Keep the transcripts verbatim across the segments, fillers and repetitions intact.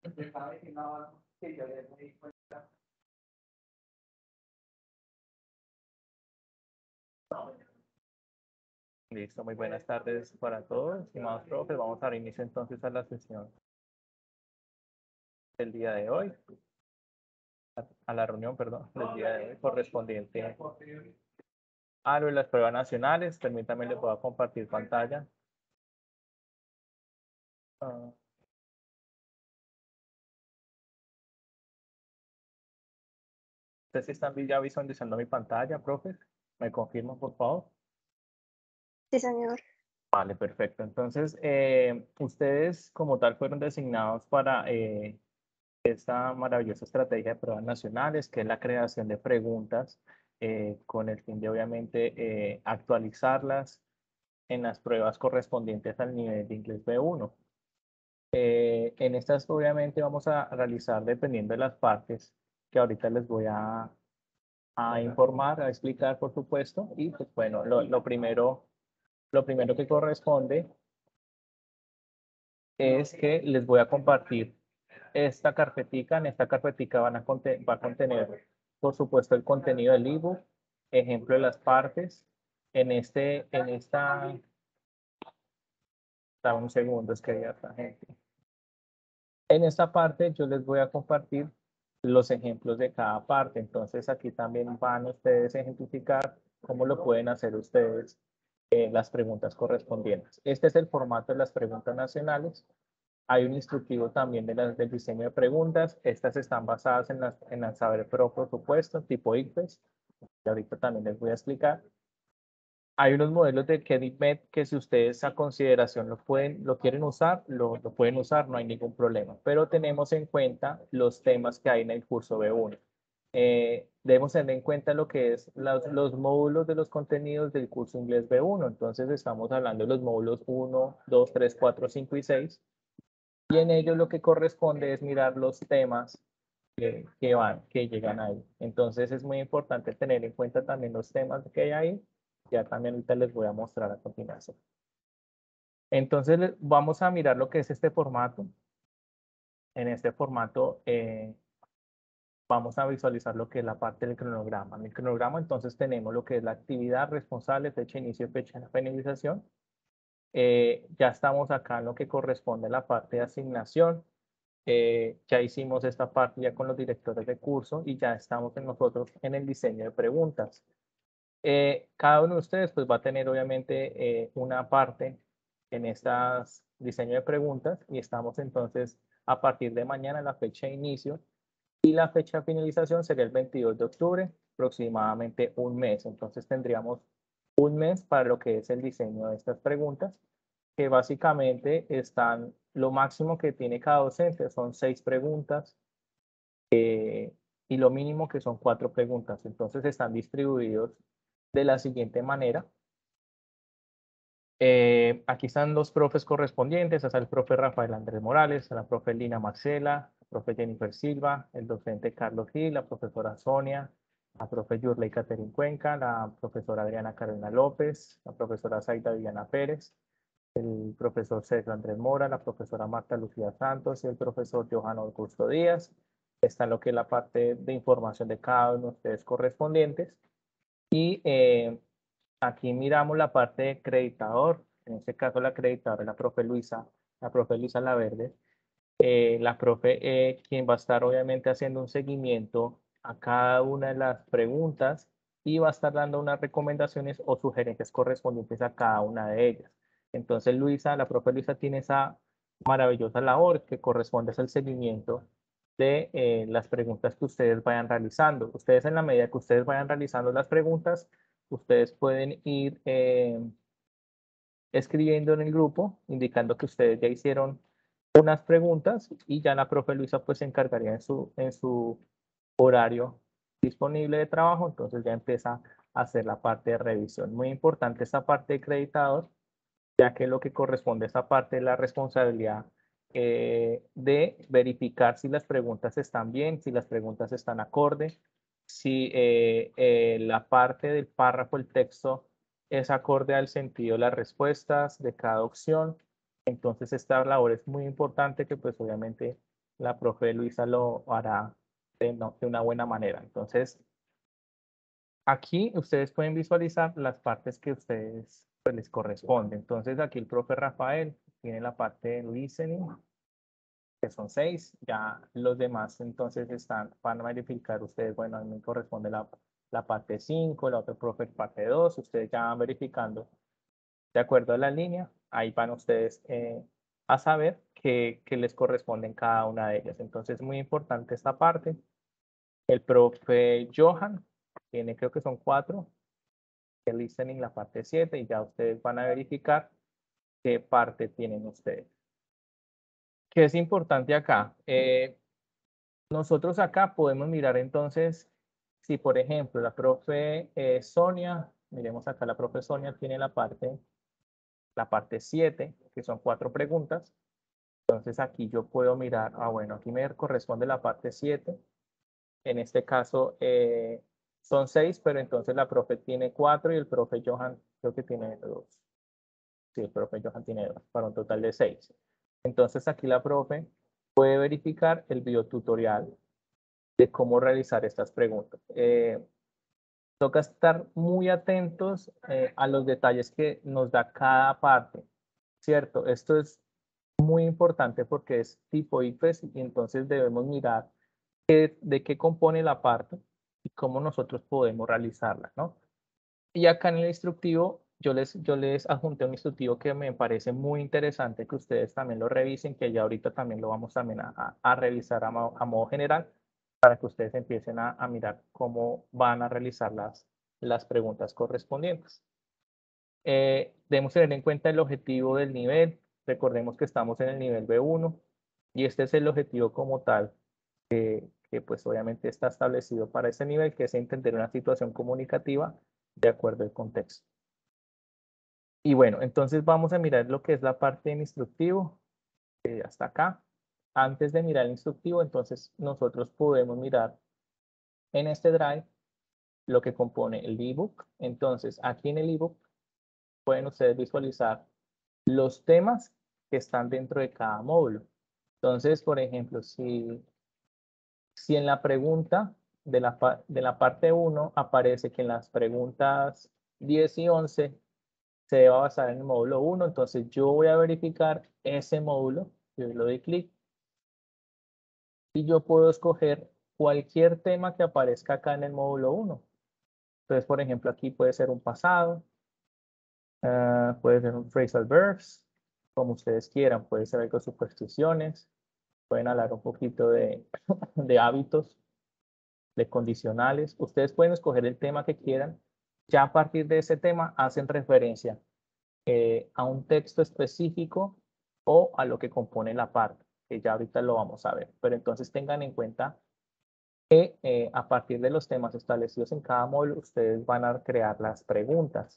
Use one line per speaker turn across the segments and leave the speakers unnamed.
Listo, muy buenas tardes para todos, estimados profes. Vamos a dar inicio entonces a la sesión del día de hoy, a, a la reunión, perdón, del día de hoy correspondiente a lo de las pruebas nacionales. Permítame, les voy a compartir pantalla. Uh, ¿Ustedes están ya visualizando mi pantalla, profes? ¿Me confirman, por favor?
Sí, señor.
Vale, perfecto. Entonces, eh, ustedes como tal fueron designados para eh, esta maravillosa estrategia de pruebas nacionales, que es la creación de preguntas eh, con el fin de, obviamente, eh, actualizarlas en las pruebas correspondientes al nivel de inglés B uno. Eh, en estas, obviamente, vamos a realizar, dependiendo de las partes que ahorita les voy a, a informar, a explicar, por supuesto. Y, pues, bueno, lo, lo primero, lo primero que corresponde es que les voy a compartir esta carpetica. En esta carpetica van a conten va a contener, por supuesto, el contenido del ebook, ejemplo de las partes. En, este, en esta... Dame un segundo, es que hay otra gente. En esta parte yo les voy a compartir los ejemplos de cada parte. Entonces aquí también van ustedes a ejemplificar cómo lo pueden hacer ustedes en las preguntas correspondientes. Este es el formato de las preguntas nacionales. Hay un instructivo también de la, del diseño de preguntas. Estas están basadas en las en el Saber Pro, por supuesto, tipo I C F E S, que ahorita también les voy a explicar. Hay unos modelos de KediMed que si ustedes a consideración lo, pueden, lo quieren usar, lo, lo pueden usar, no hay ningún problema. Pero tenemos en cuenta los temas que hay en el curso B uno. Eh, debemos tener en cuenta lo que es los, los módulos de los contenidos del curso inglés B uno. Entonces estamos hablando de los módulos uno, dos, tres, cuatro, cinco y seis. Y en ellos lo que corresponde es mirar los temas que, que van, que llegan ahí. Entonces es muy importante tener en cuenta también los temas que hay ahí. Ya también ahorita les voy a mostrar a continuación. Entonces vamos a mirar lo que es este formato. En este formato eh, vamos a visualizar lo que es la parte del cronograma. En el cronograma entonces tenemos lo que es la actividad responsable, fecha de inicio, fecha de finalización. Eh, ya estamos acá en lo que corresponde a la parte de asignación. Eh, ya hicimos esta parte ya con los directores de curso y ya estamos en nosotros en el diseño de preguntas. Eh, cada uno de ustedes pues va a tener obviamente eh, una parte en estas diseño de preguntas y estamos entonces a partir de mañana la fecha de inicio y la fecha de finalización sería el veintidós de octubre, aproximadamente un mes. Entonces tendríamos un mes para lo que es el diseño de estas preguntas, que básicamente están, lo máximo que tiene cada docente son seis preguntas eh, y lo mínimo que son cuatro preguntas. Entonces están distribuidos de la siguiente manera. Eh, aquí están los profes correspondientes, está el profe Rafael Andrés Morales, la profe Lina Marcela, la profe Jennifer Silva, el docente Carlos Gil, la profesora Sonia, la profe Yurley Caterin Cuenca, la profesora Adriana Carolina López, la profesora Zaida Viviana Pérez, el profesor César Andrés Mora, la profesora Marta Lucía Santos y el profesor Johan Augusto Díaz. Está lo que es la parte de información de cada uno de ustedes correspondientes. Y eh, aquí miramos la parte de acreditador. En este caso la acreditadora es la profe Luisa, la profe Luisa Laverde. Eh, la profe eh, quien va a estar obviamente haciendo un seguimiento a cada una de las preguntas y va a estar dando unas recomendaciones o sugerencias correspondientes a cada una de ellas. Entonces Luisa, la profe Luisa tiene esa maravillosa labor que corresponde al seguimiento de eh, las preguntas que ustedes vayan realizando. Ustedes en la medida que ustedes vayan realizando las preguntas, ustedes pueden ir eh, escribiendo en el grupo, indicando que ustedes ya hicieron unas preguntas y ya la profe Luisa pues se encargaría en su, en su horario disponible de trabajo, entonces ya empieza a hacer la parte de revisión. Muy importante esta parte de acreditador, ya que lo que corresponde a esta parte es la responsabilidad eh, de verificar si las preguntas están bien, si las preguntas están acorde, si eh, eh, la parte del párrafo, el texto, es acorde al sentido de las respuestas de cada opción. Entonces esta labor es muy importante que pues obviamente la profe Luisa lo hará de, no, de una buena manera. Entonces, aquí ustedes pueden visualizar las partes que a ustedes pues, les corresponde. Entonces, aquí el profe Rafael tiene la parte de listening, que son seis. Ya los demás entonces están, van a verificar ustedes, bueno, a mí me corresponde la, la parte cinco, la otra profe parte dos. Ustedes ya van verificando de acuerdo a la línea. Ahí van ustedes eh, a saber qué, qué les corresponde en cada una de ellas. Entonces, muy importante esta parte. El profe Johan tiene, creo que son cuatro. El listening, la parte siete, y ya ustedes van a verificar qué parte tienen ustedes. ¿Qué es importante acá? Eh, nosotros acá podemos mirar entonces, si por ejemplo la profe eh, Sonia, miremos acá, la profe Sonia tiene la parte, la parte siete, que son cuatro preguntas. Entonces aquí yo puedo mirar, ah bueno, aquí me corresponde la parte siete. En este caso eh, son seis, pero entonces la profe tiene cuatro y el profe Johan creo que tiene dos. Sí, el profe Johan tiene dos, para un total de seis. Entonces aquí la profe puede verificar el videotutorial de cómo realizar estas preguntas. Eh, toca estar muy atentos eh, a los detalles que nos da cada parte, ¿cierto? Esto es muy importante porque es tipo I F E S y entonces debemos mirar qué, de qué compone la parte y cómo nosotros podemos realizarla, ¿no? Y acá en el instructivo, yo les, yo les adjunté un instructivo que me parece muy interesante que ustedes también lo revisen, que ya ahorita también lo vamos también a, a, a revisar a, mo, a modo general, para que ustedes empiecen a, a mirar cómo van a realizar las, las preguntas correspondientes. Eh, debemos tener en cuenta el objetivo del nivel. Recordemos que estamos en el nivel B uno y este es el objetivo como tal, que, que pues obviamente está establecido para ese nivel, que es entender una situación comunicativa de acuerdo al contexto. Y bueno, entonces vamos a mirar lo que es la parte del instructivo, eh, hasta acá. Antes de mirar el instructivo, entonces nosotros podemos mirar en este drive lo que compone el ebook. Entonces, aquí en el ebook pueden ustedes visualizar los temas que están dentro de cada módulo. Entonces, por ejemplo, si, si en la pregunta de la, de la parte uno aparece que en las preguntas diez y once se va a basar en el módulo uno, entonces yo voy a verificar ese módulo, yo le doy clic y yo puedo escoger cualquier tema que aparezca acá en el módulo uno. Entonces, por ejemplo, aquí puede ser un pasado, uh, puede ser un phrasal verbs, como ustedes quieran, puede ser algo de supersticiones, pueden hablar un poquito de, de hábitos, de condicionales. Ustedes pueden escoger el tema que quieran. Ya a partir de ese tema hacen referencia eh, a un texto específico o a lo que compone la parte, que ya ahorita lo vamos a ver. Pero entonces tengan en cuenta que eh, a partir de los temas establecidos en cada módulo, ustedes van a crear las preguntas.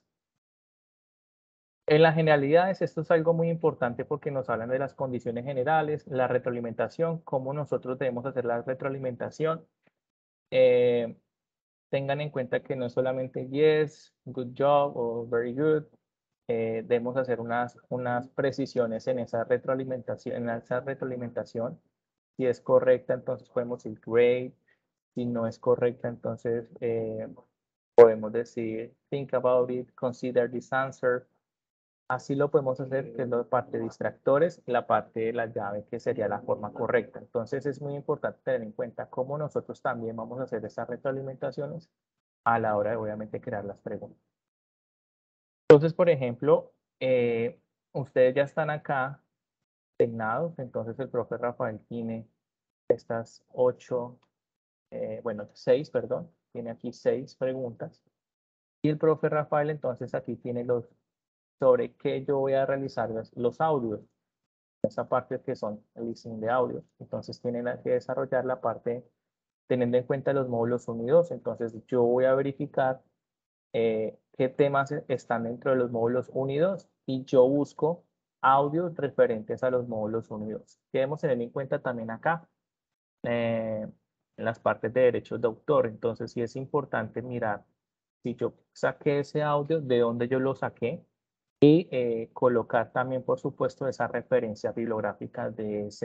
En las generalidades, esto es algo muy importante porque nos hablan de las condiciones generales, la retroalimentación, cómo nosotros debemos hacer la retroalimentación. Eh, tengan en cuenta que no es solamente yes, good job o very good. Eh, debemos hacer unas, unas precisiones en esa retroalimentación, en esa retroalimentación. Si es correcta, entonces podemos decir great. Si no es correcta, entonces eh, podemos decir think about it, consider this answer. Así lo podemos hacer, que es la parte de distractores, la parte de la llave, que sería la forma correcta. Entonces es muy importante tener en cuenta cómo nosotros también vamos a hacer esas retroalimentaciones a la hora de obviamente crear las preguntas. Entonces, por ejemplo, eh, ustedes ya están acá asignados, entonces el profe Rafael tiene estas ocho, eh, bueno, seis, perdón, tiene aquí seis preguntas. Y el profe Rafael entonces aquí tiene los sobre qué yo voy a realizar los, los audios. Esa parte que son el listening de audio. Entonces tienen que desarrollar la parte teniendo en cuenta los módulos uno y dos. Entonces yo voy a verificar eh, qué temas están dentro de los módulos uno y dos y yo busco audios referentes a los módulos uno y dos. Debemos tener en cuenta también acá eh, en las partes de derechos de autor. Entonces sí es importante mirar si yo saqué ese audio, de dónde yo lo saqué y eh, colocar también, por supuesto, esa referencia bibliográfica de ese,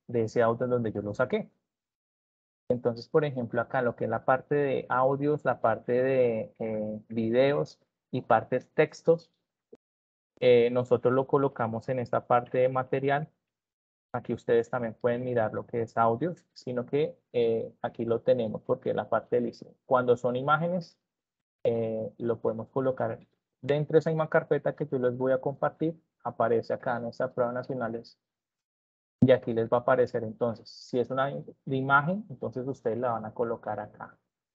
de ese audio donde yo lo saqué. Entonces, por ejemplo, acá lo que es la parte de audios, la parte de eh, videos y partes textos, eh, nosotros lo colocamos en esta parte de material. Aquí ustedes también pueden mirar lo que es audios, sino que eh, aquí lo tenemos porque es la parte de listening. Cuando son imágenes, eh, lo podemos colocar dentro de esa misma carpeta que yo les voy a compartir. Aparece acá en nuestras pruebas nacionales. Y aquí les va a aparecer entonces, si es una de imagen, entonces ustedes la van a colocar acá.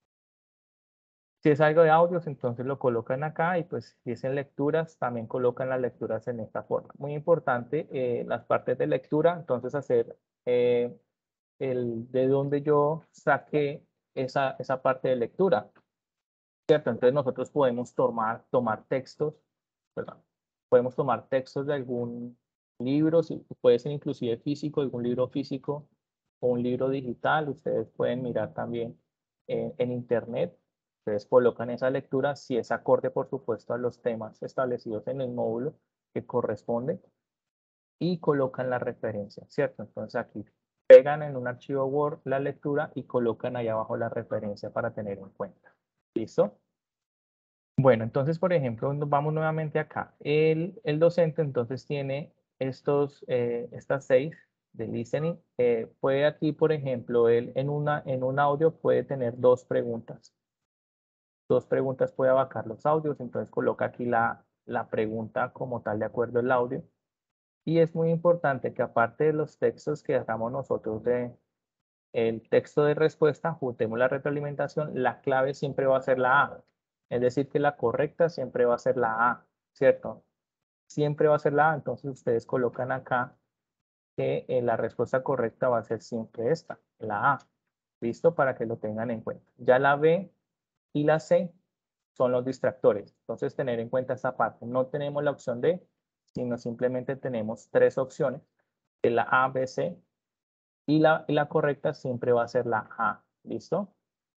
Si es algo de audios, entonces lo colocan acá y pues si es en lecturas, también colocan las lecturas en esta forma. Muy importante, eh, las partes de lectura, entonces hacer eh, el de donde yo saqué esa, esa parte de lectura, ¿cierto? Entonces nosotros podemos tomar, tomar textos, perdón, podemos tomar textos de algún libro, si, puede ser inclusive físico, algún libro físico o un libro digital, ustedes pueden mirar también en, en internet. Ustedes colocan esa lectura si es acorde, por supuesto, a los temas establecidos en el módulo que corresponde y colocan la referencia, ¿cierto? Entonces aquí pegan en un archivo Word la lectura y colocan ahí abajo la referencia para tener en cuenta. ¿Listo? Bueno, entonces, por ejemplo, nos vamos nuevamente acá. El, el docente entonces tiene estos, eh, estas seis de listening. Eh, puede aquí, por ejemplo, él en, una, en un audio puede tener dos preguntas. Dos preguntas puede abarcar los audios, entonces coloca aquí la, la pregunta como tal de acuerdo al audio. Y es muy importante que aparte de los textos que hagamos nosotros de el texto de respuesta, juntemos la retroalimentación, la clave siempre va a ser la A. Es decir, que la correcta siempre va a ser la A, ¿cierto? Siempre va a ser la A, entonces ustedes colocan acá que eh, la respuesta correcta va a ser siempre esta, la A. ¿Listo? Para que lo tengan en cuenta. Ya la B y la C son los distractores. Entonces, tener en cuenta esa parte. No tenemos la opción D, sino simplemente tenemos tres opciones, de la A, B, C, y la, y la correcta siempre va a ser la A. ¿Listo?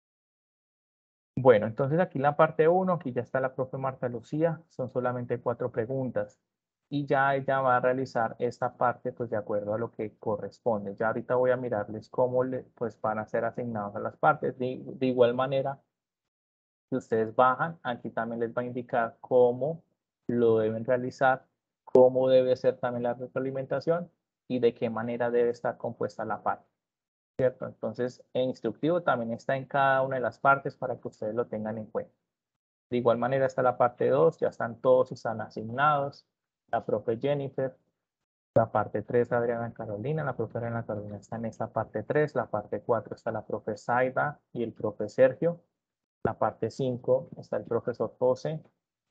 Bueno, entonces aquí en la parte uno, aquí ya está la profe Marta Lucía, son solamente cuatro preguntas. Y ya ella va a realizar esta parte pues de acuerdo a lo que corresponde. Ya ahorita voy a mirarles cómo le, pues, van a ser asignados a las partes. De, de igual manera, si ustedes bajan, aquí también les va a indicar cómo lo deben realizar, cómo debe ser también la retroalimentación y de qué manera debe estar compuesta la parte. ¿Cierto? Entonces, el instructivo también está en cada una de las partes para que ustedes lo tengan en cuenta. De igual manera está la parte dos, ya están todos, están asignados. La profe Jennifer, la parte tres, Adriana Carolina, la profe Adriana Carolina está en esta parte tres, la parte cuatro está la profe Saida y el profe Sergio. La parte cinco está el profesor José.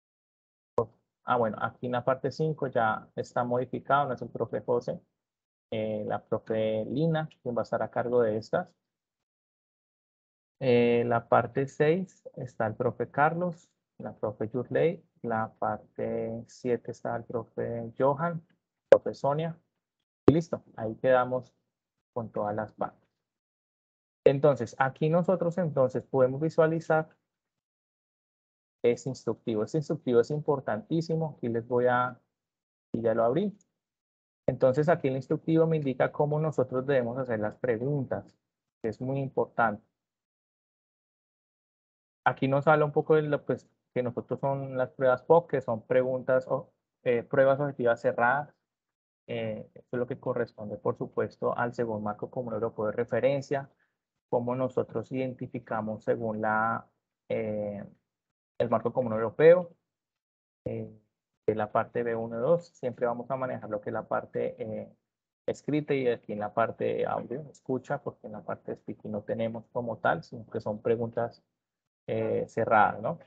Ah, bueno, aquí en la parte cinco ya está modificado, no es el profe José. Eh, la profe Lina, quien va a estar a cargo de estas. Eh, la parte seis está el profe Carlos, la profe Yurley, la parte siete está el profe Johan, profe Sonia, y listo, ahí quedamos con todas las partes. Entonces, aquí nosotros entonces podemos visualizar este instructivo. Este instructivo es importantísimo, aquí les voy a, y ya lo abrí. Entonces, aquí el instructivo me indica cómo nosotros debemos hacer las preguntas, que es muy importante. Aquí nos habla un poco de lo pues, que nosotros son las pruebas P O C, que son preguntas o eh, pruebas objetivas cerradas. Eh, eso es lo que corresponde, por supuesto, al segundo marco común europeo de referencia, cómo nosotros identificamos según la, eh, el marco común europeo. Eh, de la parte B uno y dos, siempre vamos a manejar lo que es la parte eh, escrita y aquí en la parte audio, escucha, porque en la parte de speaking no tenemos como tal, sino que son preguntas eh, cerradas, ¿no?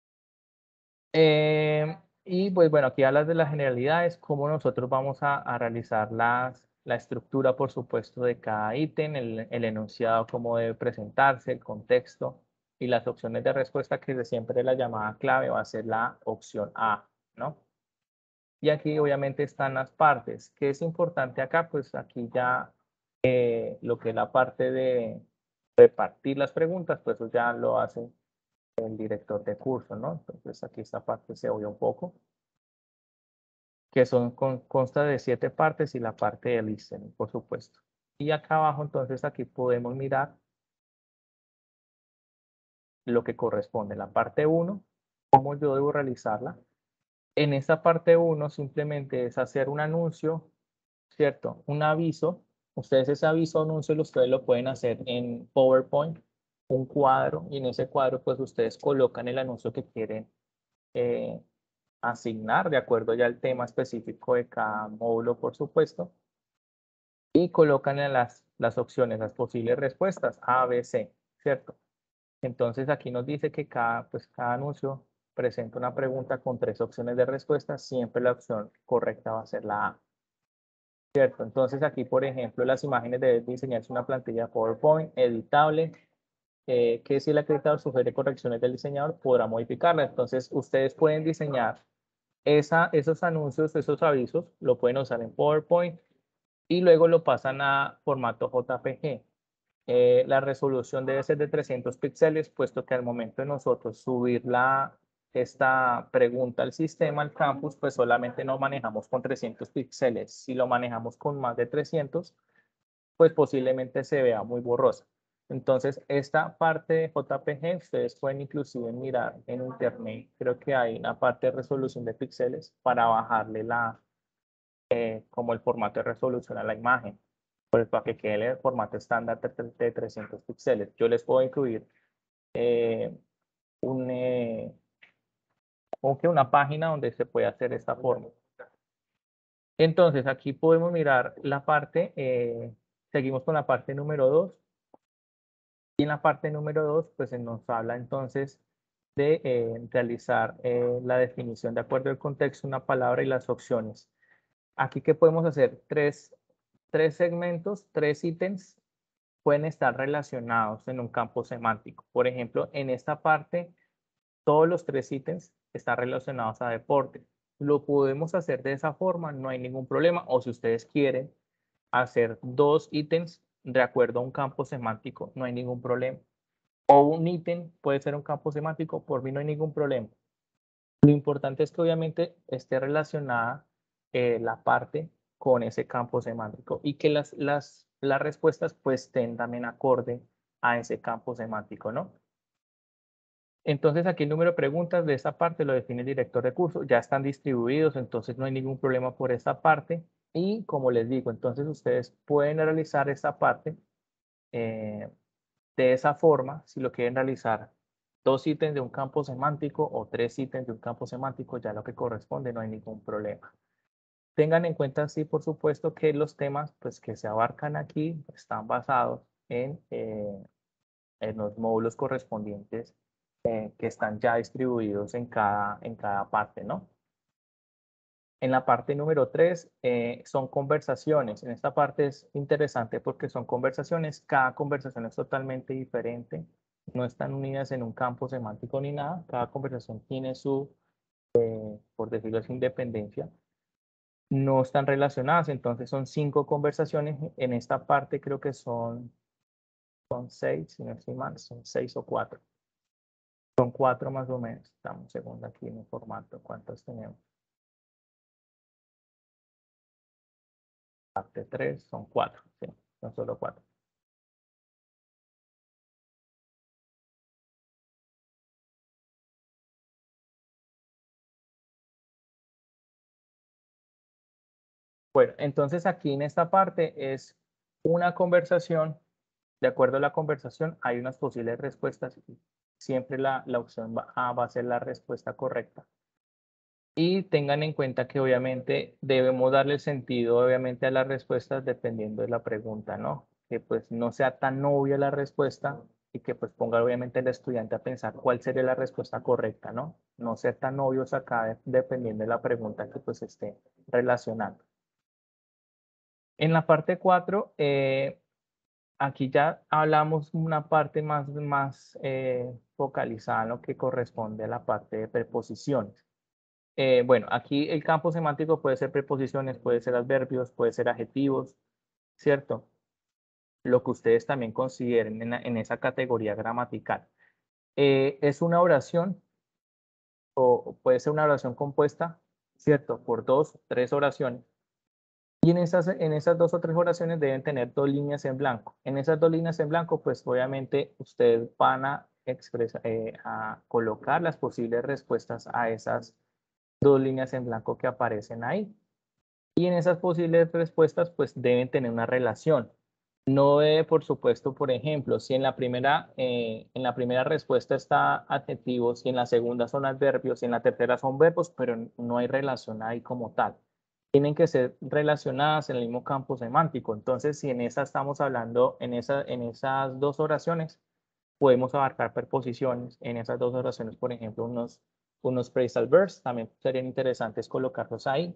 Eh, y pues bueno, aquí hablas de las generalidades, cómo nosotros vamos a, a realizar las, la estructura, por supuesto, de cada ítem, el, el enunciado, cómo debe presentarse, el contexto y las opciones de respuesta, que de siempre la llamada clave va a ser la opción A, ¿no? Y aquí obviamente están las partes. ¿Qué es importante acá? Pues aquí ya eh, lo que es la parte de repartir las preguntas, pues eso ya lo hace el director de curso, ¿no? Entonces aquí esta parte se oye un poco, que son con, consta de siete partes y la parte de listening, por supuesto. Y acá abajo, entonces, aquí podemos mirar lo que corresponde. La parte uno, cómo yo debo realizarla. En esta parte uno simplemente es hacer un anuncio, ¿cierto? Un aviso. Ustedes ese aviso o anuncio ustedes lo pueden hacer en PowerPoint, un cuadro, y en ese cuadro pues ustedes colocan el anuncio que quieren eh, asignar de acuerdo ya al tema específico de cada módulo, por supuesto, y colocan en las, las opciones, las posibles respuestas, A, B, C, ¿cierto? Entonces aquí nos dice que cada, pues, cada anuncio presenta una pregunta con tres opciones de respuesta, siempre la opción correcta va a ser la A. ¿Cierto? Entonces aquí, por ejemplo, las imágenes deben diseñarse una plantilla PowerPoint editable, eh, que si el acreditador sugiere correcciones del diseñador, podrá modificarla. Entonces ustedes pueden diseñar esa, esos anuncios, esos avisos, lo pueden usar en PowerPoint y luego lo pasan a formato J P G. Eh, la resolución debe ser de trescientos píxeles, puesto que al momento de nosotros subir la, esta pregunta al sistema, al campus, pues solamente no manejamos con trescientos píxeles. Si lo manejamos con más de trescientos, pues posiblemente se vea muy borrosa. Entonces, esta parte de J P G, ustedes pueden inclusive mirar en internet, creo que hay una parte de resolución de píxeles para bajarle la, eh, como el formato de resolución a la imagen, pues para que quede el formato estándar de, de trescientos píxeles. Yo les puedo incluir eh, un, eh, una página donde se puede hacer esta forma. Entonces, aquí podemos mirar la parte, eh, seguimos con la parte número dos. Y en la parte número dos, pues se nos habla entonces de eh, realizar eh, la definición de acuerdo al contexto, una palabra y las opciones. Aquí, ¿qué podemos hacer? Tres, tres segmentos, tres ítems pueden estar relacionados en un campo semántico. Por ejemplo, en esta parte, todos los tres ítems están relacionados a deporte. Lo podemos hacer de esa forma, no hay ningún problema. O si ustedes quieren hacer dos ítems de acuerdo a un campo semántico, no hay ningún problema. O un ítem puede ser un campo semántico, por mí no hay ningún problema. Lo importante es que obviamente esté relacionada eh, la parte con ese campo semántico y que las, las, las respuestas pues estén también acorde a ese campo semántico, ¿no? Entonces aquí el número de preguntas de esta parte lo define el director de curso, ya están distribuidos, entonces no hay ningún problema por esta parte. Y como les digo, entonces ustedes pueden realizar esta parte eh, de esa forma, si lo quieren realizar dos ítems de un campo semántico o tres ítems de un campo semántico, ya lo que corresponde, no hay ningún problema. Tengan en cuenta, sí, por supuesto, que los temas pues, que se abarcan aquí están basados en, eh, en los módulos correspondientes eh, que están ya distribuidos en cada, en cada parte, ¿no? En la parte número tres eh, son conversaciones. En esta parte es interesante porque son conversaciones. Cada conversación es totalmente diferente. No están unidas en un campo semántico ni nada. Cada conversación tiene su, eh, por decirlo así, independencia. No están relacionadas, entonces son cinco conversaciones. En esta parte creo que son, son seis, si no estoy mal, son seis o cuatro. Son cuatro más o menos. Estamos segundo aquí en el formato. ¿Cuántos tenemos? Parte tres, son cuatro, sí, son solo cuatro. Bueno, entonces aquí en esta parte es una conversación. De acuerdo a la conversación, hay unas posibles respuestas. Siempre la, la opción A va a ser la respuesta correcta. Y tengan en cuenta que obviamente debemos darle sentido obviamente a las respuestas dependiendo de la pregunta, ¿no? Que pues no sea tan obvia la respuesta y que pues ponga obviamente al estudiante a pensar cuál sería la respuesta correcta, ¿no? No ser tan obvios acá dependiendo de la pregunta que pues esté relacionando. En la parte cuatro, eh, aquí ya hablamos una parte más, más eh, focalizada en lo que corresponde a la parte de preposiciones. Eh, bueno, aquí el campo semántico puede ser preposiciones, puede ser adverbios, puede ser adjetivos, ¿cierto? Lo que ustedes también consideren en, en esa categoría gramatical. Eh, es una oración o puede ser una oración compuesta, ¿cierto? Por dos, tres oraciones. Y en esas, en esas dos o tres oraciones deben tener dos líneas en blanco. En esas dos líneas en blanco, pues obviamente ustedes van a, expresar, eh, a colocar las posibles respuestas a esas dos líneas en blanco que aparecen ahí. Y en esas posibles respuestas, pues deben tener una relación. No debe, por supuesto, por ejemplo, si en la primera, eh, en la primera respuesta está adjetivos, si en la segunda son adverbios, si en la tercera son verbos, pero no hay relación ahí como tal. Tienen que ser relacionadas en el mismo campo semántico. Entonces, si en esa estamos hablando, en, esa, en esas dos oraciones, podemos abarcar preposiciones. En esas dos oraciones, por ejemplo, unos, unos phrasal verbs, también serían interesantes colocarlos ahí.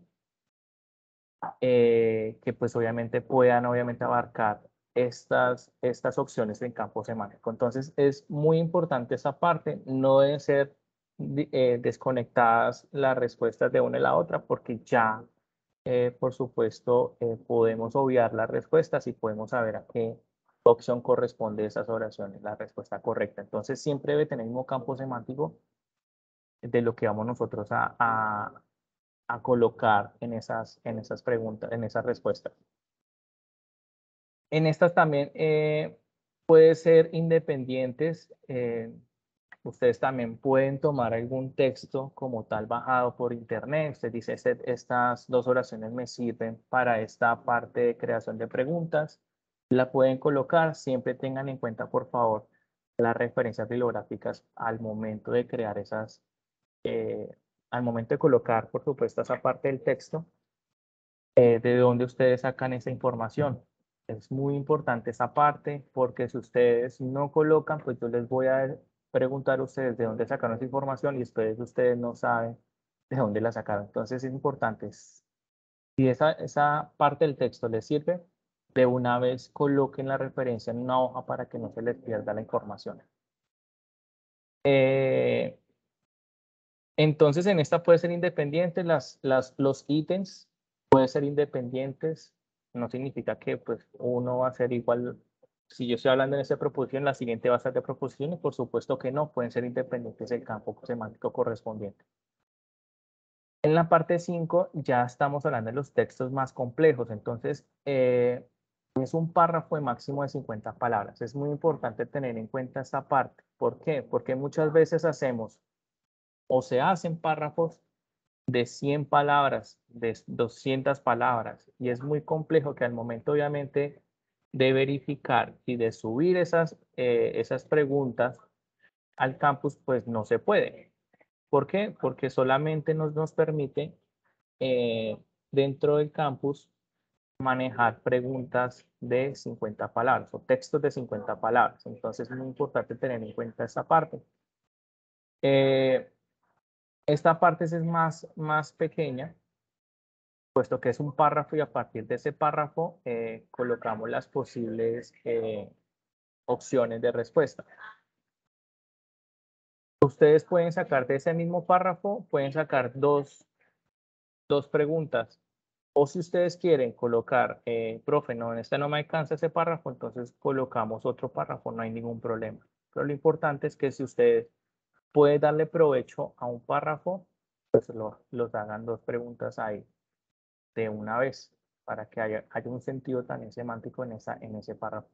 Eh, que pues obviamente puedan obviamente abarcar estas, estas opciones en campo semántico. Entonces es muy importante esa parte, no deben ser eh, desconectadas las respuestas de una y la otra, porque ya, eh, por supuesto, eh, podemos obviar las respuestas y podemos saber a qué opción corresponde esas oraciones, la respuesta correcta. Entonces siempre debe tener el mismo campo semántico de lo que vamos nosotros a, a a colocar en esas, en esas preguntas, en esas respuestas. En estas también eh, puede ser independientes. Eh, ustedes también pueden tomar algún texto como tal bajado por internet. Usted dice, este, estas dos oraciones me sirven para esta parte de creación de preguntas. La pueden colocar. Siempre tengan en cuenta, por favor, las referencias bibliográficas al momento de crear esas, eh, al momento de colocar, por supuesto, esa parte del texto, eh, de dónde ustedes sacan esa información. Es muy importante esa parte, porque si ustedes no colocan, pues yo les voy a preguntar a ustedes de dónde sacaron esa información y después ustedes no saben de dónde la sacaron. Entonces es importante, si esa, esa parte del texto les sirve, de una vez coloquen la referencia en una hoja para que no se les pierda la información. Eh, entonces en esta puede ser independiente, las, las, los ítems pueden ser independientes, no significa que pues uno va a ser igual, si yo estoy hablando en esta proposición, la siguiente va a ser de proposiciones, por supuesto que no, pueden ser independientes del campo semántico correspondiente. En la parte cinco ya estamos hablando de los textos más complejos, entonces eh, es un párrafo de máximo de cincuenta palabras. Es muy importante tener en cuenta esta parte. ¿Por qué? Porque muchas veces hacemos o se hacen párrafos de cien palabras, de doscientas palabras, y es muy complejo que al momento obviamente de verificar y de subir esas, eh, esas preguntas al campus, pues no se puede. ¿Por qué? Porque solamente nos, nos permite eh, dentro del campus manejar preguntas de cincuenta palabras o textos de cincuenta palabras. Entonces es muy importante tener en cuenta esta parte. Eh, esta parte es más, más pequeña, puesto que es un párrafo y a partir de ese párrafo eh, colocamos las posibles eh, opciones de respuesta. Ustedes pueden sacar de ese mismo párrafo, pueden sacar dos, dos preguntas. O si ustedes quieren colocar, eh, profe, no, en este no me alcanza ese párrafo, entonces colocamos otro párrafo, no hay ningún problema. Pero lo importante es que si ustedes pueden darle provecho a un párrafo, pues lo, los hagan dos preguntas ahí de una vez, para que haya, haya un sentido también semántico en, esa, en ese párrafo.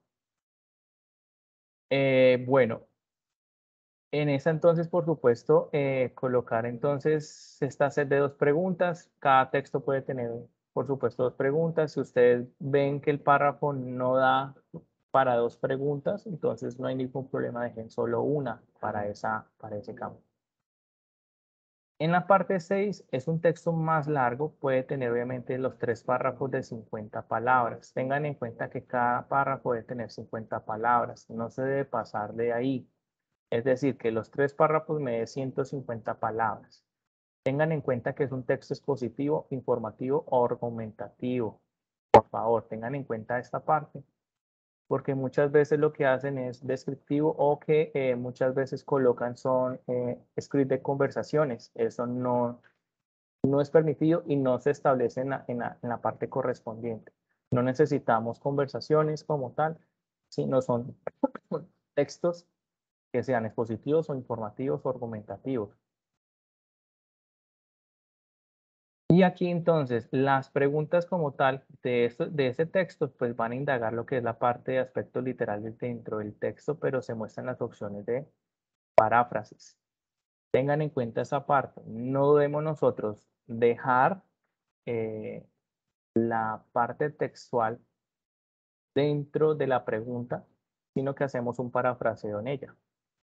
Eh, bueno, en esa entonces, por supuesto, eh, colocar entonces esta set de dos preguntas. Cada texto puede tener, por supuesto, dos preguntas. Si ustedes ven que el párrafo no da para dos preguntas, entonces no hay ningún problema, dejen solo una para, esa, para ese campo. En la parte seis es un texto más largo, puede tener obviamente los tres párrafos de cincuenta palabras. Tengan en cuenta que cada párrafo debe tener cincuenta palabras, no se debe pasar de ahí. Es decir, que los tres párrafos me den ciento cincuenta palabras. Tengan en cuenta que es un texto expositivo, informativo o argumentativo. Por favor, tengan en cuenta esta parte, porque muchas veces lo que hacen es descriptivo o que eh, muchas veces colocan son eh, script de conversaciones. Eso no, no es permitido y no se establece en la, en la, en la parte correspondiente. No necesitamos conversaciones como tal, sino son textos que sean expositivos o informativos o argumentativos. Y aquí entonces las preguntas como tal de, esto, de ese texto pues van a indagar lo que es la parte de aspectos literales dentro del texto, pero se muestran las opciones de paráfrasis. Tengan en cuenta esa parte. No debemos nosotros dejar eh, la parte textual dentro de la pregunta, sino que hacemos un parafraseo en ella.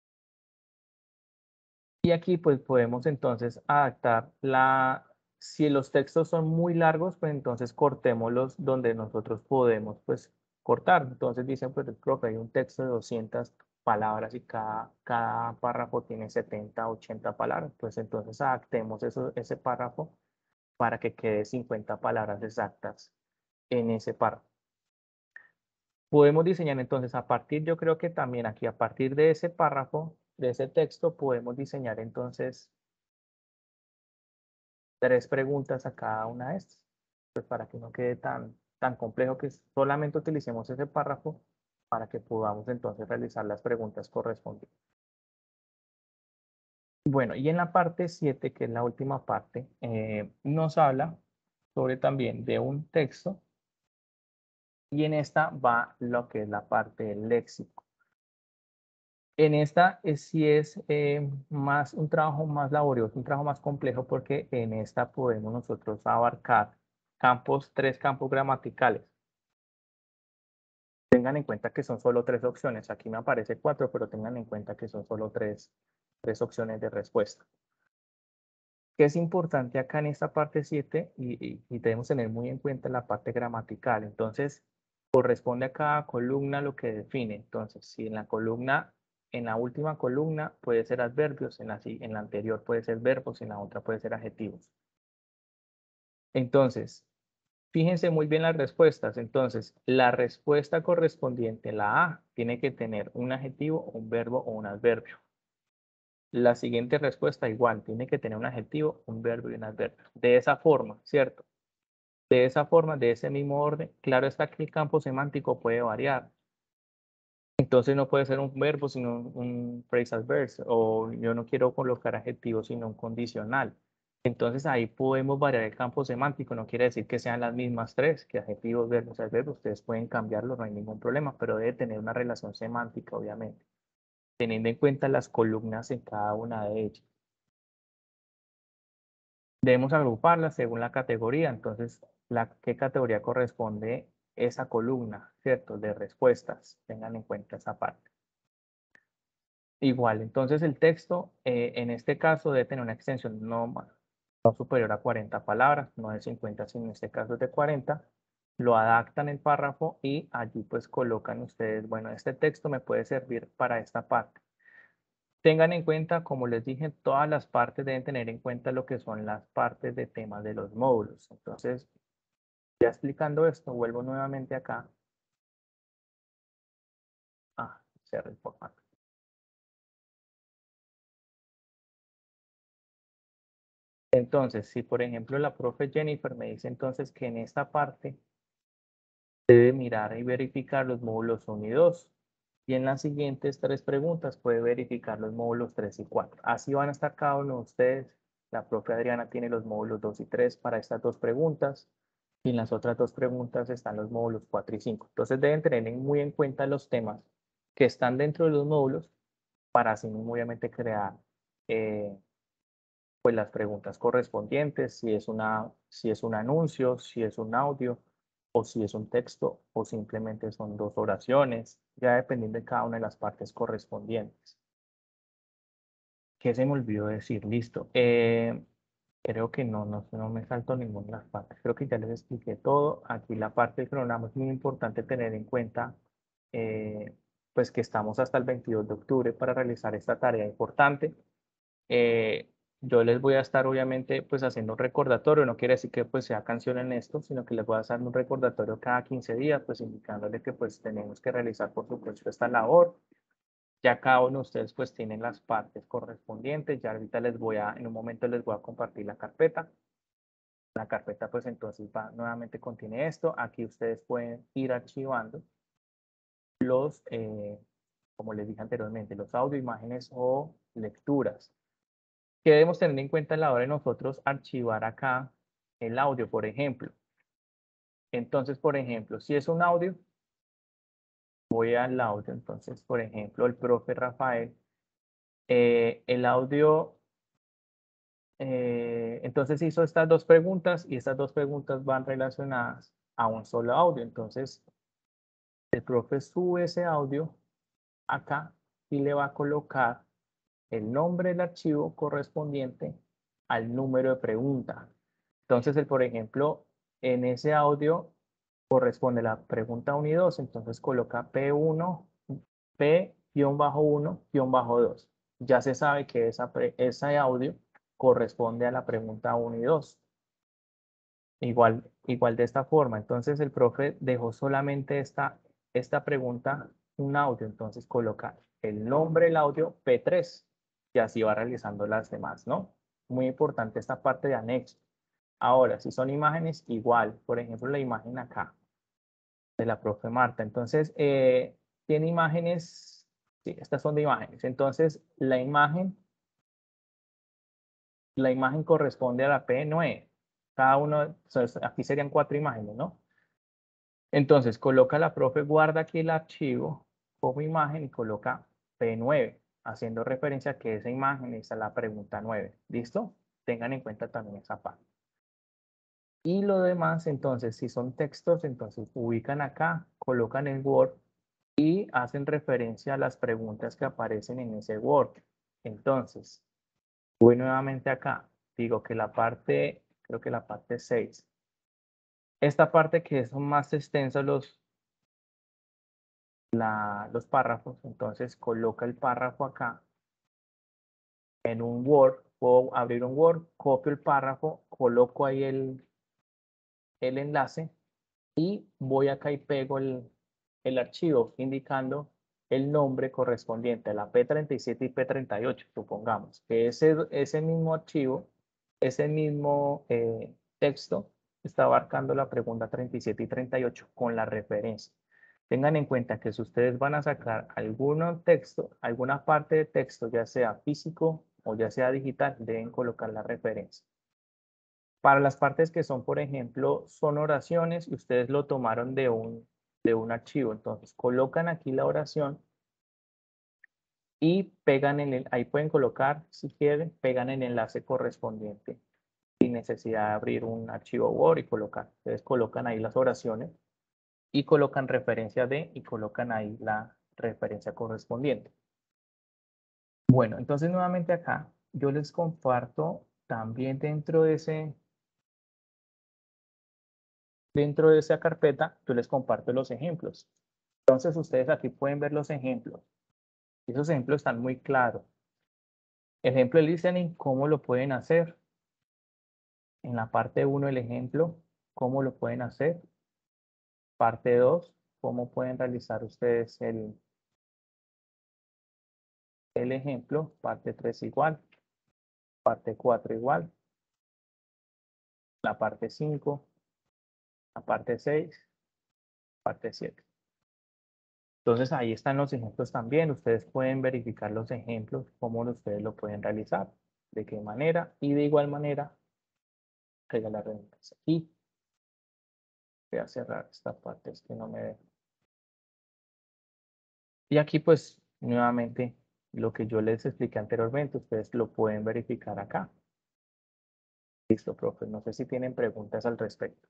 Y aquí pues podemos entonces adaptar la, si los textos son muy largos, pues entonces cortémoslos donde nosotros podemos pues cortar. Entonces dicen, pues profe, hay un texto de doscientas palabras y cada, cada párrafo tiene setenta, ochenta palabras. Pues entonces adaptemos eso, ese párrafo para que quede cincuenta palabras exactas en ese párrafo. Podemos diseñar entonces a partir, yo creo que también aquí a partir de ese párrafo, de ese texto, podemos diseñar entonces tres preguntas a cada una de estas, pues para que no quede tan, tan complejo que solamente utilicemos ese párrafo para que podamos entonces realizar las preguntas correspondientes. Bueno, y en la parte siete, que es la última parte, eh, nos habla sobre también de un texto y en esta va lo que es la parte del léxico. En esta eh, sí es eh, más un trabajo más laborioso, un trabajo más complejo porque en esta podemos nosotros abarcar campos, tres campos gramaticales. Tengan en cuenta que son solo tres opciones. Aquí me aparece cuatro, pero tengan en cuenta que son solo tres, tres opciones de respuesta. ¿Qué es importante acá en esta parte siete? Y, y, y debemos tener muy en cuenta la parte gramatical. Entonces, corresponde a cada columna lo que define. Entonces, si en la columna, en la última columna puede ser adverbios, en la, en la anterior puede ser verbos, en la otra puede ser adjetivos. Entonces, fíjense muy bien las respuestas. Entonces, la respuesta correspondiente, la A, tiene que tener un adjetivo, un verbo o un adverbio. La siguiente respuesta igual, tiene que tener un adjetivo, un verbo y un adverbio. De esa forma, ¿cierto? De esa forma, de ese mismo orden, claro está que el campo semántico puede variar. Entonces no puede ser un verbo, sino un phrasal verb, o yo no quiero colocar adjetivo, sino un condicional. Entonces ahí podemos variar el campo semántico, no quiere decir que sean las mismas tres, que adjetivos, verbos, adverbios, ustedes pueden cambiarlo, no hay ningún problema, pero debe tener una relación semántica, obviamente, teniendo en cuenta las columnas en cada una de ellas. Debemos agruparlas según la categoría, entonces, la, ¿qué categoría corresponde esa columna, ¿cierto? De respuestas, tengan en cuenta esa parte. Igual, entonces el texto, eh, en este caso, debe tener una extensión no, no superior a cuarenta palabras, no de cincuenta, sino en este caso es de cuarenta. Lo adaptan el párrafo y allí pues colocan ustedes, bueno, este texto me puede servir para esta parte. Tengan en cuenta, como les dije, todas las partes deben tener en cuenta lo que son las partes de temas de los módulos. Entonces, ya explicando esto, vuelvo nuevamente acá. Ah, cierro el formato. Entonces, si por ejemplo la profe Jennifer me dice entonces que en esta parte debe mirar y verificar los módulos uno y dos. Y en las siguientes tres preguntas puede verificar los módulos tres y cuatro. Así van a estar cada uno de ustedes. La profe Adriana tiene los módulos dos y tres para estas dos preguntas. Y en las otras dos preguntas están los módulos cuatro y cinco. Entonces deben tener muy en cuenta los temas que están dentro de los módulos para así mismo obviamente crear eh, pues las preguntas correspondientes, si es, una, si es un anuncio, si es un audio, o si es un texto, o simplemente son dos oraciones, ya dependiendo de cada una de las partes correspondientes. ¿Qué se me olvidó decir? Listo. Eh, creo que no, no, no me salto ninguna de las partes. Creo que ya les expliqué todo. Aquí la parte del cronograma es muy importante tener en cuenta, eh, pues que estamos hasta el veintidós de octubre para realizar esta tarea importante. Eh, yo les voy a estar obviamente pues haciendo un recordatorio, no quiere decir que pues sea canción en esto, sino que les voy a hacer un recordatorio cada quince días, pues indicándoles que pues tenemos que realizar por supuesto esta labor. Ya cada uno de ustedes pues tienen las partes correspondientes, ya ahorita les voy a, en un momento les voy a compartir la carpeta. La carpeta pues entonces va, nuevamente contiene esto, aquí ustedes pueden ir archivando los, eh, como les dije anteriormente, los audio, imágenes o lecturas. ¿Qué debemos tener en cuenta a la hora de nosotros archivar acá el audio, por ejemplo. Entonces, por ejemplo, si es un audio, voy al audio. Entonces, por ejemplo, el profe Rafael, eh, el audio, eh, entonces hizo estas dos preguntas y estas dos preguntas van relacionadas a un solo audio. Entonces, el profe sube ese audio acá y le va a colocar el nombre del archivo correspondiente al número de pregunta. Entonces, el, por ejemplo, en ese audio corresponde la pregunta uno y dos, entonces coloca P uno, P-uno-dos. Ya se sabe que esa pre, ese audio corresponde a la pregunta uno y dos. Igual, igual de esta forma, entonces el profe dejó solamente esta, esta pregunta, un audio, entonces coloca el nombre del audio P tres y así va realizando las demás, ¿no? Muy importante esta parte de anexo. Ahora, si son imágenes, igual, por ejemplo, la imagen acá de la profe Marta. Entonces, eh, tiene imágenes, sí, estas son de imágenes. Entonces, la imagen, la imagen corresponde a la P nueve. Cada uno, aquí serían cuatro imágenes, ¿no? Entonces, coloca la profe, guarda aquí el archivo como imagen y coloca P nueve, haciendo referencia a que esa imagen es a la pregunta nueve. ¿Listo? Tengan en cuenta también esa parte. Y lo demás, entonces, si son textos, entonces ubican acá, colocan en Word y hacen referencia a las preguntas que aparecen en ese Word. Entonces, voy nuevamente acá, digo que la parte, creo que la parte seis. Esta parte que son más extensos los, la, los párrafos, entonces coloca el párrafo acá en un Word, puedo abrir un Word, copio el párrafo, coloco ahí el, el enlace y voy acá y pego el, el archivo indicando el nombre correspondiente a la P treinta y siete y P treinta y ocho, supongamos que ese, ese mismo archivo, ese mismo eh, texto está abarcando la pregunta treinta y siete y treinta y ocho con la referencia. Tengan en cuenta que si ustedes van a sacar algún texto, alguna parte de texto, ya sea físico o ya sea digital, deben colocar la referencia. Para las partes que son, por ejemplo, son oraciones y ustedes lo tomaron de un, de un archivo, entonces colocan aquí la oración y pegan en el, ahí pueden colocar, si quieren, pegan el enlace correspondiente sin necesidad de abrir un archivo Word y colocar. Ustedes colocan ahí las oraciones y colocan referencia de y colocan ahí la referencia correspondiente. Bueno, entonces nuevamente acá yo les comparto también dentro de ese dentro de esa carpeta, yo les comparto los ejemplos. Entonces, ustedes aquí pueden ver los ejemplos. Esos ejemplos están muy claros. Ejemplo de listening, ¿cómo lo pueden hacer? En la parte uno el ejemplo, ¿cómo lo pueden hacer? Parte dos, ¿cómo pueden realizar ustedes el, el ejemplo? Parte tres igual. Parte cuatro igual. La parte cinco. La parte seis. Parte siete. Entonces ahí están los ejemplos también. Ustedes pueden verificar los ejemplos, cómo ustedes lo pueden realizar, de qué manera y de igual manera regalar herramientas. Aquí voy a cerrar esta parte, es que no me deja. Y aquí pues nuevamente lo que yo les expliqué anteriormente, ustedes lo pueden verificar acá. Listo, profe. No sé si tienen preguntas al respecto.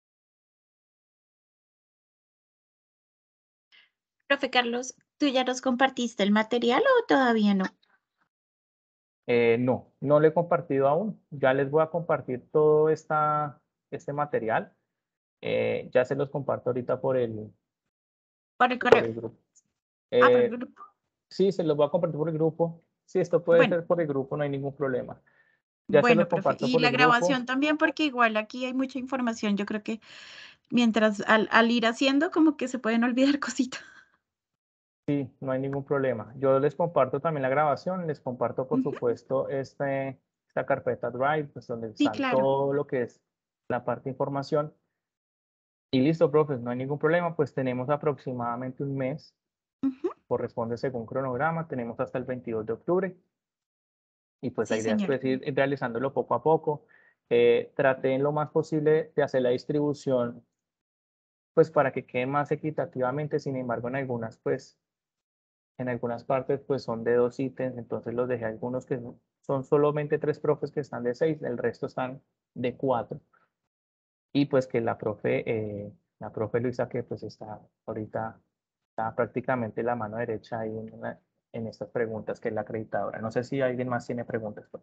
Profe Carlos, ¿tú ya nos compartiste el material o todavía no?
Eh, no, no le he compartido aún. Ya les voy a compartir todo esta, este material. Eh, ya se los comparto ahorita por el,
Por el
por
correo.
el grupo.
Eh, ah, por el
Eh,
grupo.
sí, se los voy a compartir por el grupo. Sí, esto puede
Bueno.
ser por el grupo, no hay ningún problema. Ya
Bueno,
se los
profe.
comparto
Y
por
la
el grupo.
grabación también, porque igual aquí hay mucha información. Yo creo que mientras al, al ir haciendo, como que se pueden olvidar cositas.
Sí, no hay ningún problema. Yo les comparto también la grabación, les comparto, por
Ujú.
supuesto, este, esta carpeta Drive, pues donde
Sí,
están
claro.
todo lo que es la parte de información. Y listo, profes, no hay ningún problema, pues tenemos aproximadamente un mes,
Ujú.
corresponde según cronograma, tenemos hasta el veintidós de octubre. Y pues la
Sí,
idea es
señor.
pues, ir ir realizándolo poco a poco. eh, traté en lo más posible de hacer la distribución pues para que quede más equitativamente. Sin embargo, en algunas pues en algunas partes pues son de dos ítems, entonces los dejé algunos que son, son solamente tres profes que están de seis, el resto están de cuatro. Y pues que la profe, eh, la profe Luisa, que pues está ahorita, está prácticamente la mano derecha ahí en, la- en estas preguntas, que es la acreditadora. No sé si alguien más tiene preguntas. Pues.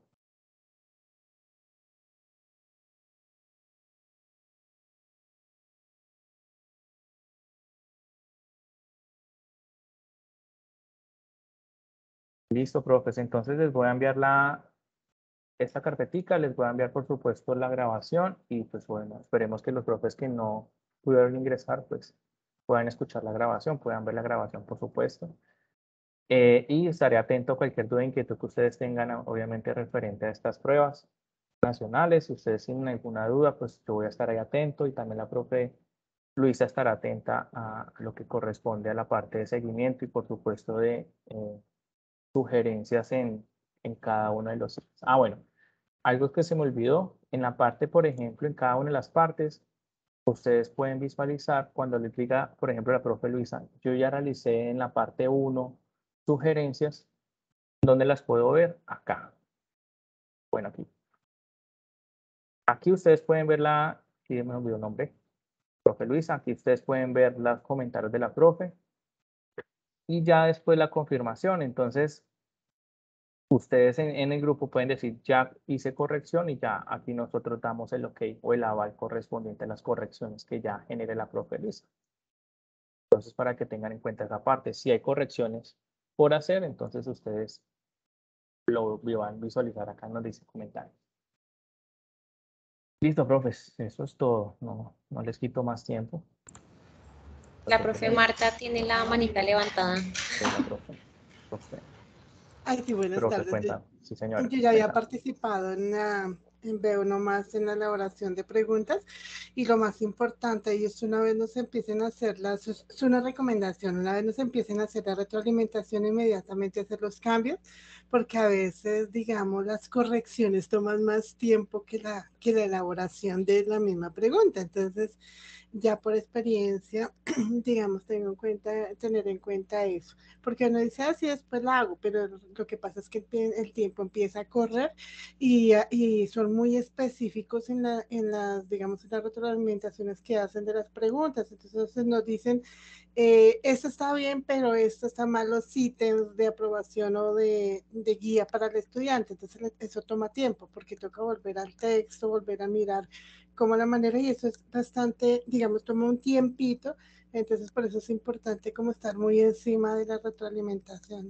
Listo, profes. Entonces les voy a enviar la, esta carpetica, les voy a enviar por supuesto la grabación y pues bueno, esperemos que los profes que no pudieron ingresar pues puedan escuchar la grabación, puedan ver la grabación por supuesto. Eh, y estaré atento a cualquier duda, inquietud que ustedes tengan, obviamente referente a estas pruebas nacionales. Si ustedes tienen alguna duda, pues yo voy a estar ahí atento y también la profe Luisa estará atenta a lo que corresponde a la parte de seguimiento y por supuesto de eh, sugerencias en, en cada uno de los. Ah, bueno, algo que se me olvidó, en la parte, por ejemplo, en cada una de las partes, ustedes pueden visualizar cuando les diga, por ejemplo, la profe Luisa, yo ya realicé en la parte uno sugerencias, ¿dónde las puedo ver? Acá. Bueno, aquí. Aquí ustedes pueden ver la, aquí me olvidó el nombre, profe Luisa, aquí ustedes pueden ver los comentarios de la profe y ya después la confirmación. Entonces, ustedes en, en el grupo pueden decir, ya hice corrección y ya aquí nosotros damos el ok o el aval correspondiente a las correcciones que ya genere la profe Luisa. Entonces, para que tengan en cuenta esa parte, si hay correcciones por hacer, entonces ustedes lo van a visualizar acá, nos dice comentarios. Listo, profes, eso es todo. No, no les quito más tiempo.
La profe Marta tiene la manita levantada.
Es la profe. profe.
Ay, sí, buenas
Profe,
tardes.
cuenta. Sí, señora.
Yo ya había
Cuenta.
participado en, la, en B uno más en la elaboración de preguntas y lo más importante, y es una vez nos empiecen a hacer las, es una recomendación, una vez nos empiecen a hacer la retroalimentación, inmediatamente hacer los cambios, porque a veces, digamos, las correcciones toman más tiempo que la, que la elaboración de la misma pregunta. Entonces, ya por experiencia, digamos, tengo en cuenta, tener en cuenta eso, porque uno dice, así ah, después la hago, pero lo que pasa es que el tiempo empieza a correr y, y son muy específicos en, la, en las, digamos, en las retroalimentaciones que hacen de las preguntas, entonces nos dicen, eh, esto está bien, pero esto está mal, los ítems de aprobación o de, de guía para el estudiante, entonces eso toma tiempo, porque toca volver al texto, volver a mirar como la manera, y eso es bastante, digamos, toma un tiempito, entonces por eso es importante como estar muy encima de la retroalimentación.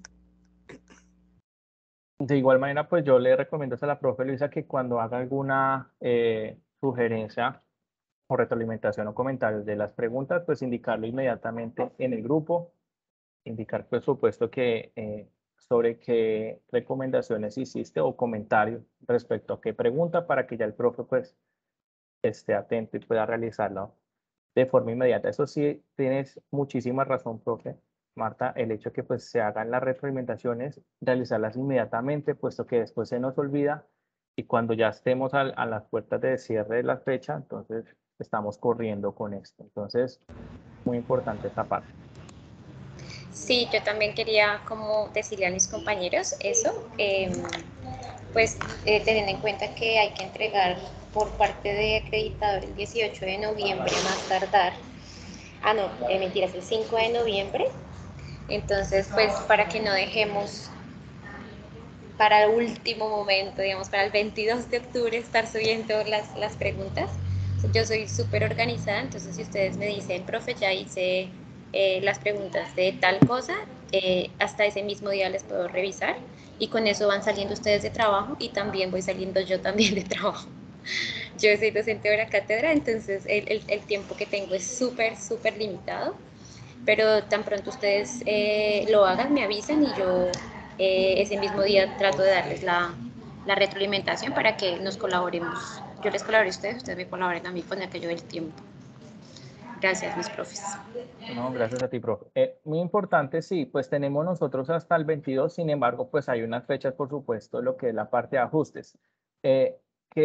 De igual manera, pues yo le recomiendo a la profe Luisa que cuando haga alguna eh, sugerencia o retroalimentación o comentarios de las preguntas, pues indicarlo inmediatamente en el grupo, indicar por supuesto que eh, sobre qué recomendaciones hiciste o comentarios respecto a qué pregunta para que ya el profe pues esté atento y pueda realizarlo de forma inmediata. Eso sí, tienes muchísima razón, profe Marta, el hecho de que pues se hagan las retroalimentaciones, realizarlas inmediatamente, puesto que después se nos olvida y cuando ya estemos a, a las puertas de cierre de la fecha, entonces estamos corriendo con esto. Entonces, muy importante esta parte.
Sí, yo también quería como decirle a mis compañeros eso, eh, pues eh, teniendo en cuenta que hay que entregar por parte de acreditador el dieciocho de noviembre más tardar, ah no, eh, mentiras, el cinco de noviembre, entonces pues para que no dejemos para el último momento, digamos para el veintidós de octubre estar subiendo las, las preguntas. Yo soy súper organizada, entonces si ustedes me dicen, profe, ya hice eh, las preguntas de tal cosa, eh, hasta ese mismo día les puedo revisar y con eso van saliendo ustedes de trabajo y también voy saliendo yo también de trabajo. Yo soy docente de la cátedra, entonces el, el, el tiempo que tengo es súper, súper limitado, pero tan pronto ustedes eh, lo hagan, me avisan y yo eh, ese mismo día trato de darles la, la retroalimentación para que nos colaboremos. Yo les colabore a ustedes, ustedes me colaboren a mí con aquello del tiempo. Gracias, mis profes.
No, gracias a ti, profe. Eh, muy importante, sí, pues tenemos nosotros hasta el veintidós, sin embargo, pues hay unas fechas, por supuesto, lo que es la parte de ajustes. Eh, ¿Qué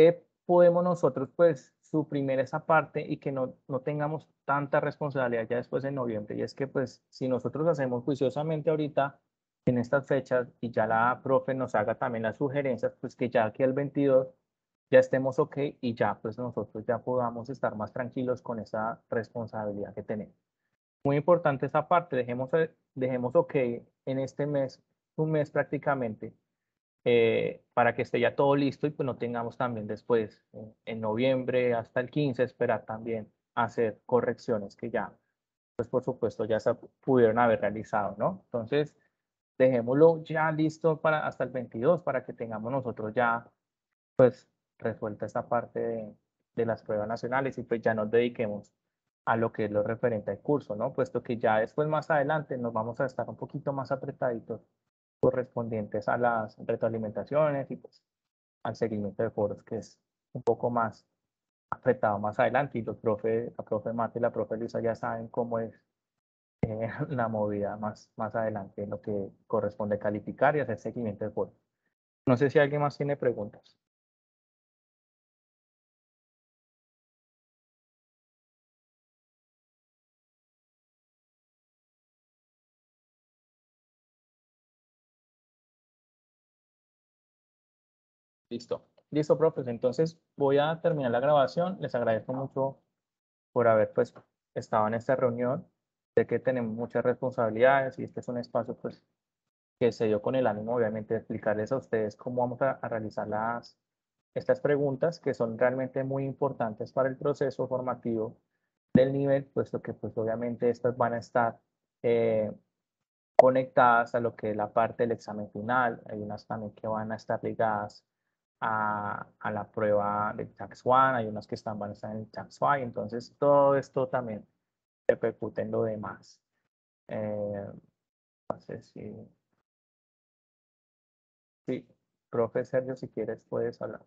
podemos nosotros pues suprimir esa parte y que no, no tengamos tanta responsabilidad ya después en noviembre. Y es que pues si nosotros hacemos juiciosamente ahorita en estas fechas y ya la profe nos haga también las sugerencias, pues que ya aquí el veintidós ya estemos ok y ya pues nosotros ya podamos estar más tranquilos con esa responsabilidad que tenemos. Muy importante esa parte, dejemos, dejemos ok en este mes, un mes prácticamente, eh, para que esté ya todo listo y pues no tengamos también después, en, en noviembre hasta el quince, esperar también hacer correcciones que ya, pues por supuesto ya se pudieron haber realizado, ¿no? Entonces, dejémoslo ya listo para hasta el veintidós para que tengamos nosotros ya, pues, resuelta esta parte de, de las pruebas nacionales y pues ya nos dediquemos a lo que es lo referente al curso, ¿no? Puesto que ya después más adelante nos vamos a estar un poquito más apretaditos correspondientes a las retroalimentaciones y pues al seguimiento de foros, que es un poco más apretado más adelante y los profe, la profe Mate y la profe Luisa ya saben cómo es eh, la movida más, más adelante en lo que corresponde calificar y hacer seguimiento de foros. No sé si alguien más tiene preguntas. Listo. Listo, profes. Entonces voy a terminar la grabación. Les agradezco mucho por haber pues estado en esta reunión. Sé que tenemos muchas responsabilidades y este es un espacio pues que se dio con el ánimo obviamente de explicarles a ustedes cómo vamos a, a realizar las, estas preguntas que son realmente muy importantes para el proceso formativo del nivel, puesto que pues obviamente estas van a estar eh, conectadas a lo que es la parte del examen final. Hay unas también que van a estar ligadas a, a la prueba del Tax One, hay unas que están, van a estar en el Tax Five, entonces todo esto también repercute en lo demás. Eh, no sé si... Sí, profe Sergio, si quieres puedes hablar.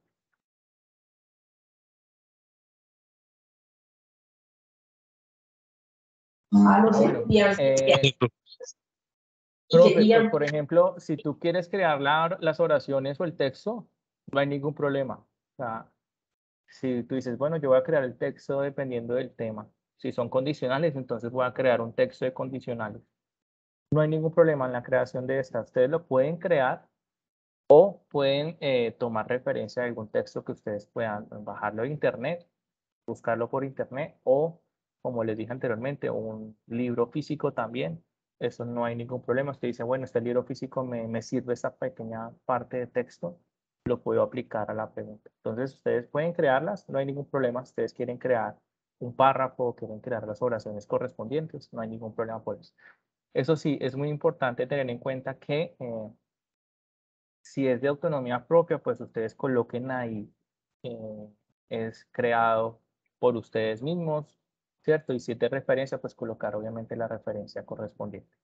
Ah, bueno, eh, profe, pues, por ejemplo, si tú quieres crear la- las oraciones o el texto, no hay ningún problema. O sea, si tú dices, bueno, yo voy a crear el texto dependiendo del tema. Si son condicionales, entonces voy a crear un texto de condicionales. No hay ningún problema en la creación de esta. Ustedes lo pueden crear o pueden eh, tomar referencia de algún texto que ustedes puedan bajarlo de internet, buscarlo por internet o, como les dije anteriormente, un libro físico también. Eso no hay ningún problema. Usted dice, bueno, este libro físico me, me sirve esta pequeña parte de texto, lo puedo aplicar a la pregunta. Entonces, ustedes pueden crearlas, no hay ningún problema. Si ustedes quieren crear un párrafo, quieren crear las oraciones correspondientes, no hay ningún problema por eso. Eso sí, es muy importante tener en cuenta que eh, si es de autonomía propia, pues ustedes coloquen ahí, eh, es creado por ustedes mismos, ¿cierto? Y si es de referencia, pues colocar obviamente la referencia correspondiente.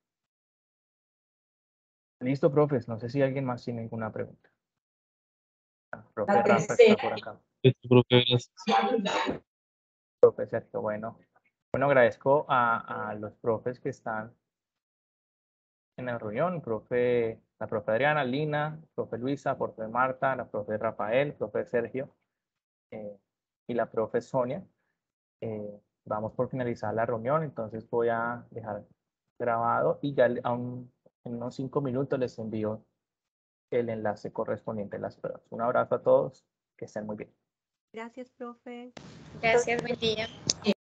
Listo, profes. No sé si alguien más tiene alguna pregunta. Ah, profe Rafa está por acá. Profe Sergio, bueno. Bueno, agradezco a, a los profes que están en la reunión, profe, la profe Adriana, Lina, profe Luisa, profe Marta, la profe Rafael, profe Sergio eh, y la profe Sonia. Eh, vamos por finalizar la reunión, entonces voy a dejar grabado y ya a un, en unos cinco minutos les envío el enlace correspondiente a las pruebas. Un abrazo a todos, que estén muy bien.
Gracias, profe.
Gracias, buen día.